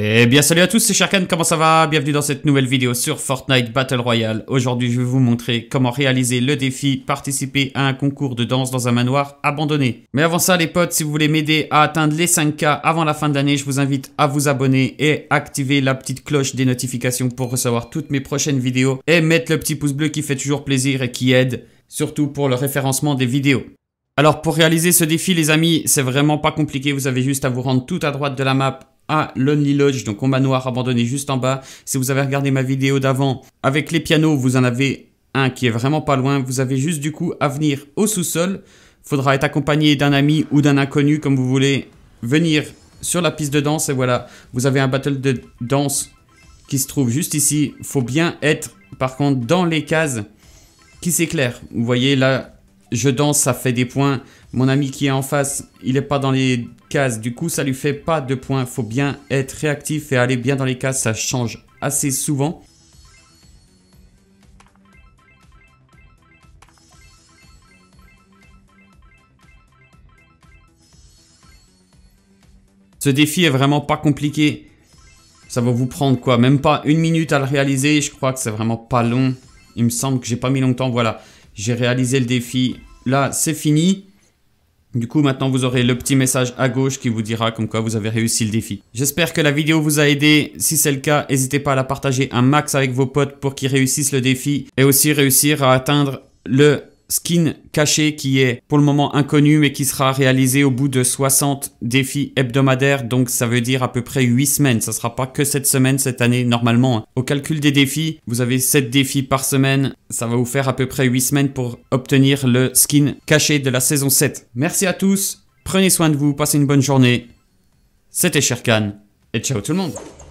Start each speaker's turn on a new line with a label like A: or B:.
A: Eh bien salut à tous, c'est Sherkan, comment ça va? Bienvenue dans cette nouvelle vidéo sur Fortnite Battle Royale. Aujourd'hui je vais vous montrer comment réaliser le défi participer à un concours de danse dans un manoir abandonné. Mais avant ça les potes, si vous voulez m'aider à atteindre les 5K avant la fin de l'année, je vous invite à vous abonner et activer la petite cloche des notifications pour recevoir toutes mes prochaines vidéos. Et mettre le petit pouce bleu qui fait toujours plaisir et qui aide, surtout pour le référencement des vidéos. Alors pour réaliser ce défi les amis, c'est vraiment pas compliqué, vous avez juste à vous rendre tout à droite de la map à Lonely Lodge, donc au manoir abandonné juste en bas. Si vous avez regardé ma vidéo d'avant avec les pianos, vous en avez un qui est vraiment pas loin. Vous avez juste du coup à venir au sous-sol. Faudra être accompagné d'un ami ou d'un inconnu comme vous voulez. Venir sur la piste de danse et voilà, vous avez un battle de danse qui se trouve juste ici. Faut bien être par contre dans les cases qui s'éclairent. Vous voyez là, je danse, ça fait des points. Mon ami qui est en face, il n'est pas dans les cases. Du coup, ça lui fait pas de points. Faut bien être réactif et aller bien dans les cases. Ça change assez souvent. Ce défi est vraiment pas compliqué. Ça va vous prendre quoi? Même pas une minute à le réaliser. Je crois que c'est vraiment pas long. Il me semble que j'ai pas mis longtemps. Voilà, j'ai réalisé le défi. Là, c'est fini. Du coup, maintenant, vous aurez le petit message à gauche qui vous dira comme quoi vous avez réussi le défi. J'espère que la vidéo vous a aidé. Si c'est le cas, n'hésitez pas à la partager un max avec vos potes pour qu'ils réussissent le défi. Et aussi réussir à atteindre le skin caché qui est pour le moment inconnu mais qui sera réalisé au bout de 60 défis hebdomadaires. Donc ça veut dire à peu près 8 semaines. Ça sera pas que cette semaine cette année normalement. Au calcul des défis, vous avez 7 défis par semaine. Ça va vous faire à peu près 8 semaines pour obtenir le skin caché de la saison 7. Merci à tous. Prenez soin de vous. Passez une bonne journée. C'était Sherkan. Et ciao tout le monde.